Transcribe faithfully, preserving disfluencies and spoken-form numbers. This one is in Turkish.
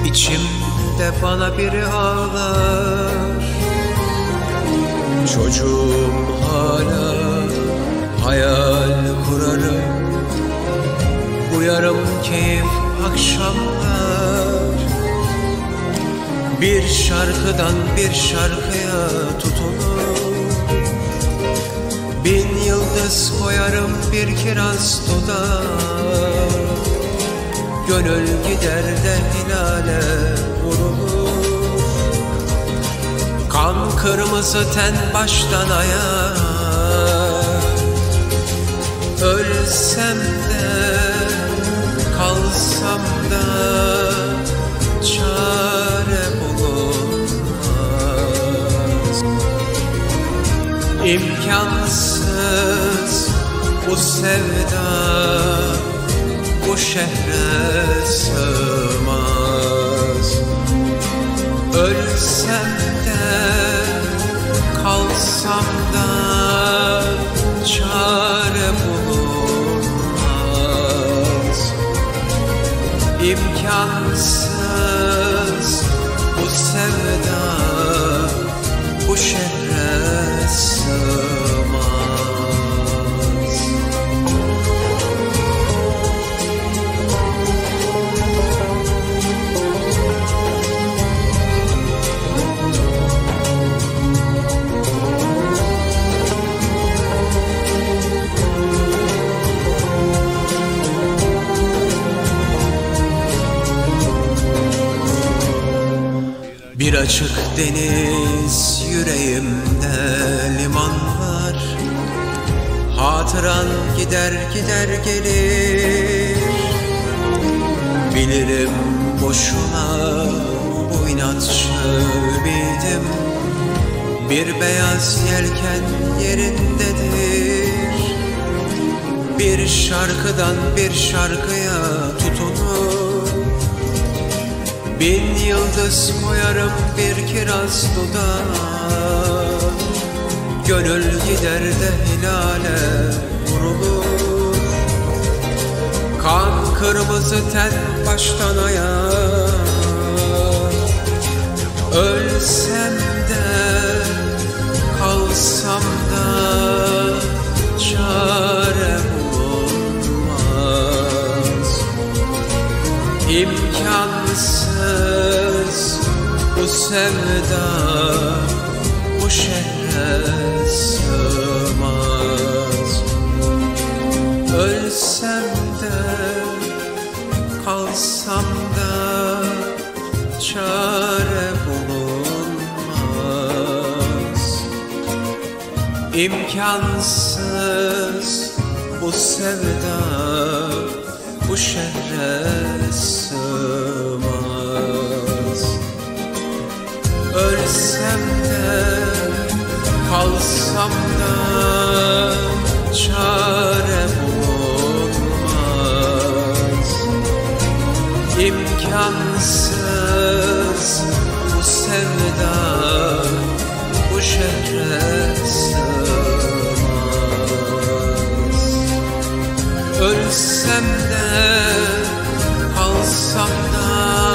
İçimde bana biri ağlar. Çocuğum hala hayal kurarım. Bu yarım keyif akşamlar. Bir şarkıdan bir şarkıya tutunur. Bin yıldız koyarım bir kiraz dudağa. Gönül gider de hilale vurulur. Kan kırmızı ten baştan ayağa. Ölsem de kalsam da çare bulunmaz. İmkansız bu sevda bu şehre sığmaz. Ölsem de kalsam da çare bulunmaz. İmkansız bu sevda bu şehre sığmaz. Bir açık deniz yüreğimde limanlar. Hatıran gider gider gelir. Bilirim boşuna bu inatçı ümidim. Bir beyaz yelken yerindedir. Bir şarkıdan bir şarkıya tutunur. Bin yıldız koyarım bir kiraz dudağa. Gönül gider de hilale vurulur. Kan kırmızı ten baştan ayağa. Ölsem de kalsam da çare bulunmaz. İmkansız bu sevda bu şehre sığmaz. Ölsem de kalsam da çare bulunmaz. İmkansız bu sevda bu şehre sığmaz. Ölsem de kalsam da çare bulunmaz. İmkansız bu sevda bu şehre sığmaz. Ölsem de kalsam da